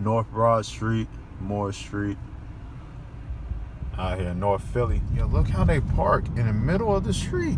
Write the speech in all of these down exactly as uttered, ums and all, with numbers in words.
North Broad Street, Moore Street, out here in North Philly. Yeah, look how they park in the middle of the street.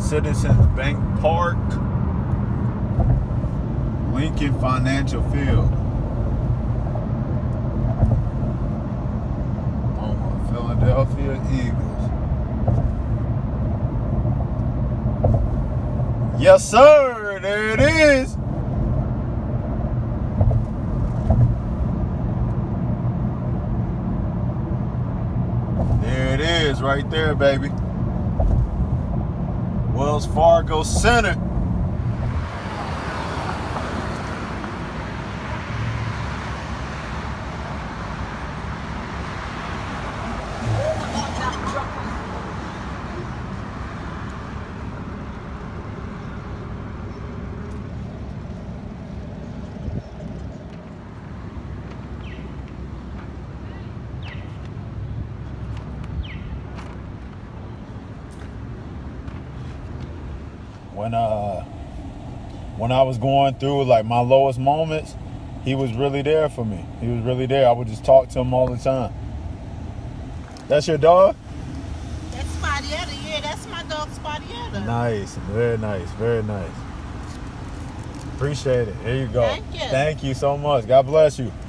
Citizens Bank Park, Lincoln Financial Field. Home of Philadelphia Eagles. Yes, sir. There it is. There it is, right there, baby. Wells Fargo Center. When uh when I was going through like my lowest moments, he was really there for me. He was really there. I would just talk to him all the time. That's your dog? That's Spottietta. Yeah, that's my dog Spottietta. Nice. Very nice. Very nice. Appreciate it. Here you go. Thank you. Thank you so much. God bless you.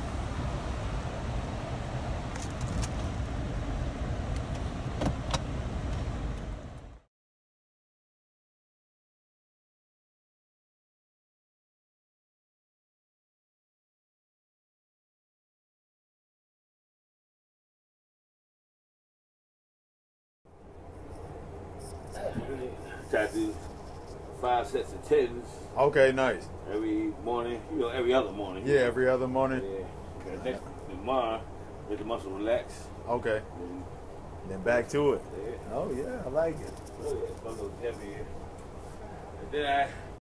Try to do five sets of tens. Okay, nice. Every morning, you know, every other morning. Yeah, every other morning. Yeah. The next tomorrow, let the muscle relax. Okay. And then back to it. Yeah. Oh yeah, I like it. Oh yeah, muscle heavy. And then I